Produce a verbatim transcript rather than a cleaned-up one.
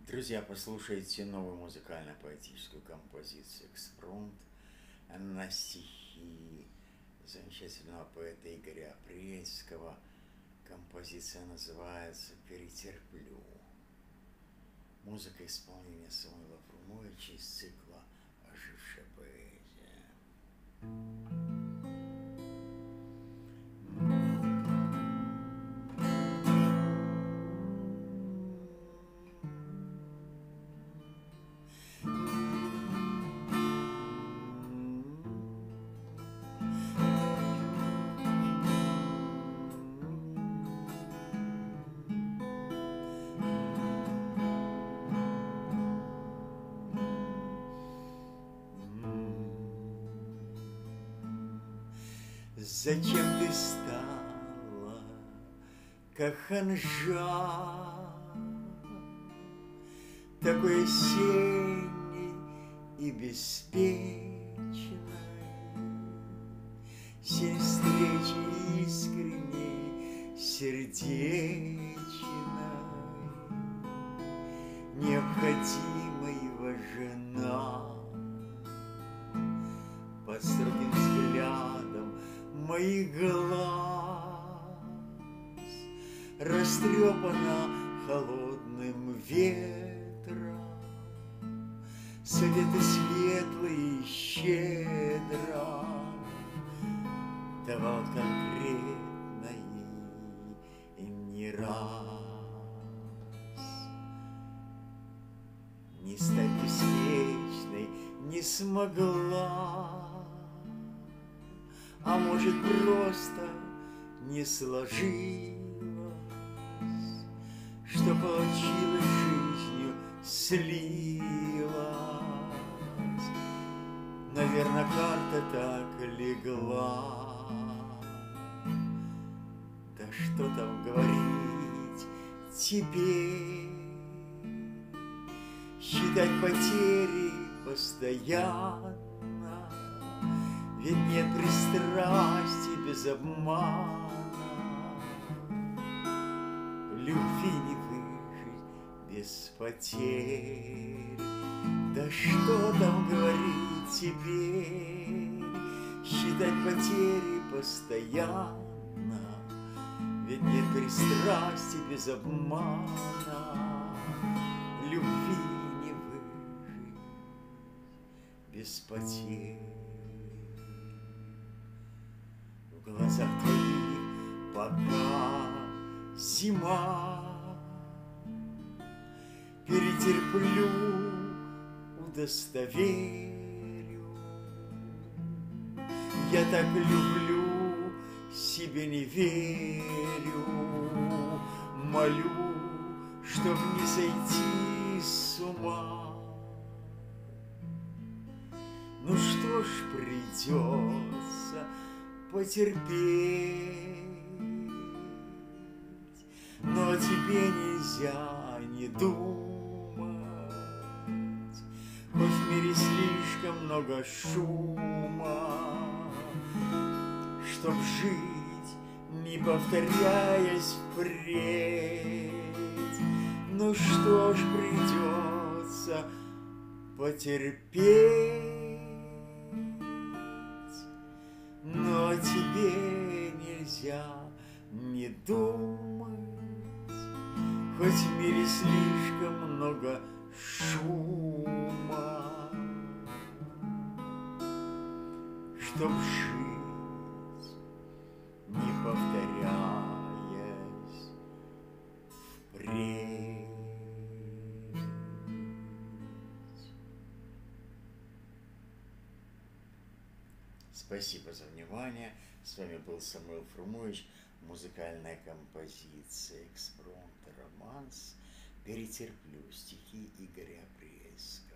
Друзья, послушайте новую музыкально-поэтическую композицию «Экспромт» на стихи замечательного поэта Игоря Апрельского. Композиция называется «Перетерплю». Музыка исполнения Самуила Фрумовича из цикла «Ожившая поэзия». Зачем ты стала, как ханжа, такой осенней и беспечной, сей встречи искренней, сердечной, необходимого жена, под строгим взглядом моих глаз растрепана холодным ветром, советы светлые щедро давал конкретно и не раз. Не стать беспечной не смогла, а может, просто не сложилось, что получилось жизнью слилось. Наверное, карта так легла. Да что там говорить теперь, считать потери постоянно. Ведь нет пристрастий без обмана, любви не выжить без потерь. Да что там говорить теперь, считать потери постоянно. Ведь нет пристрастий без обмана, любви не выжить без потерь. В глазах твоих пока зима, перетерплю, удостоверю. Я так люблю, себе не верю, молю, чтоб не сойти с ума. Ну что ж, придется потерпеть, но тебе нельзя не думать, хоть в мире слишком много шума, чтоб жить, не повторяясь впредь. Ну что ж, придется потерпеть, но тебе нельзя не думать, хоть в мире слишком много шума, чтоб жить, не повторяясь впредь. Спасибо за внимание. С вами был Самуил Фрумович. Музыкальная композиция «Экспромт», романс «Перетерплю», стихи Игоря Апрельского.